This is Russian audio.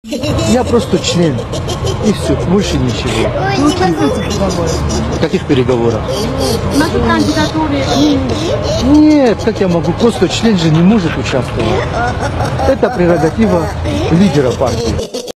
Я просто член. И все, больше ничего. Вы участвуете в переговорах? В каких переговорах? Наши кандидатуры. Нет, как я могу? Просто член же не может участвовать. Это прерогатива лидера партии.